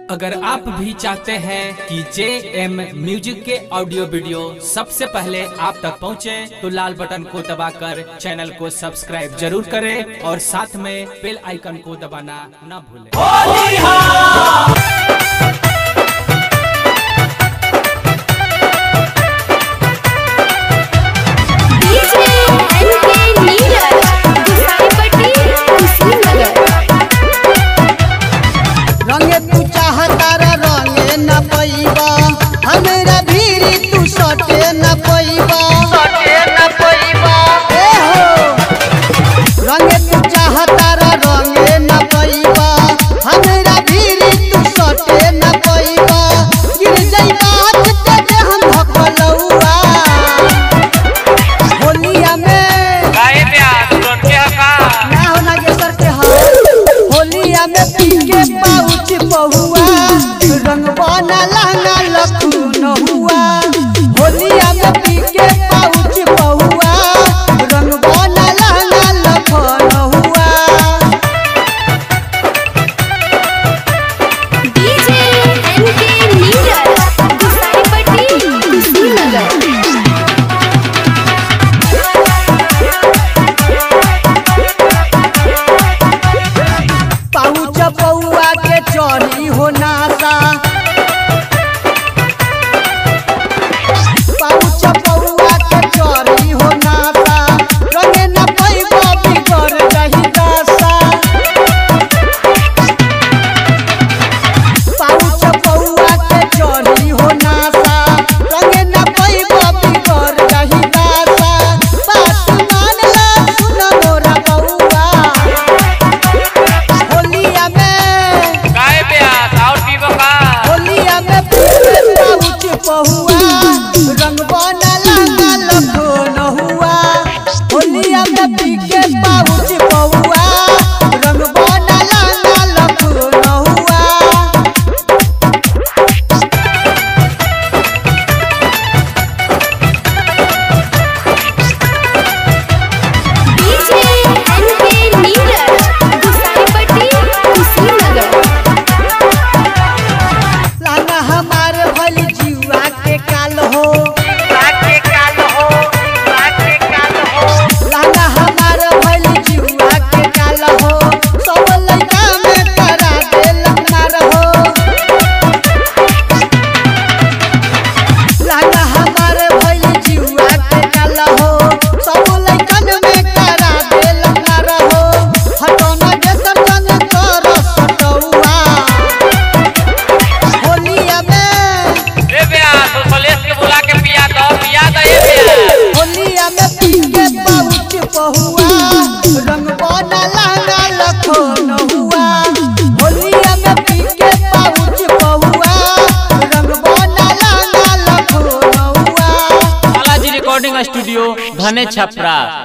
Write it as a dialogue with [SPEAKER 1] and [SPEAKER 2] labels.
[SPEAKER 1] अगर आप भी चाहते हैं कि JM म्यूजिक के ऑडियो वीडियो सबसे पहले आप तक पहुंचे, तो लाल बटन को दबाकर चैनल को सब्सक्राइब जरूर करें और साथ में बेल आइकन को दबाना न भूलें।
[SPEAKER 2] रंगे तू चाहता रंगे न पैबा, हमरा भीरी तू सटे न पैबा, ए हो। रंगे तू चाहता रंगे न पैबा, हमरा भीरी तू सटे न पैबा। गिर जाइबा हाथ ते हम भकलौआ होलिया में
[SPEAKER 3] गाए प्यार तुरंत के हका
[SPEAKER 2] ना हो ना गेसर के हो। होलिया में पी के पाउच बहुआ रंग बना लहंगा लखून हुआ। होलिया में पी के पाउच बहुआ रंग बना लहंगा लखून हुआ।
[SPEAKER 4] DJ NK Neeraj Gusaipatti Kushinagar.
[SPEAKER 2] पाउच बहुआ के चढ़ी हो नासा, पाउच बहुआ के चढ़ी हो नासा। रंगे न पैबा बिगड़ जाही दशा। पाउच बहुआ के चढ़ी हो नासा, रंगे न पैबा बिगड़ जाही दशा। बात मान ला सुन मोरा बउआ, होलिया में
[SPEAKER 3] गाए प्यार और पीबो का
[SPEAKER 2] होलिया में पीके पाउच बहुआ रंग बना लहंगा लखून हुआ। होलिया में पीके पाउच बहुआ रंग बना लहंगा लखून हुआ।
[SPEAKER 4] DJ NK Neeraj Gusaipatti Kushinagar.
[SPEAKER 2] लाना हमार भल जीवा के काल हो, लाना हमार भल जीवा के काल हो। सब लइका में करा देलक मार हो। लाना हमार भल जीवा के काल हो। सब लइकन में करा देलक मार हो। हटौना गेसर संग कर सटौआ होलिया में।
[SPEAKER 3] ए प्यार तो सलेस के बुला के पिया दो ए प्यार।
[SPEAKER 2] होलिया में पी के पाउच बहुआ रंग बना लहंगा लखून हुआ। होलिया में पी के पाउच बहुआ रंग बना लहंगा लखून हुआ।
[SPEAKER 3] बालाजी रिकॉर्डिंग स्टूडियो घने छपरा।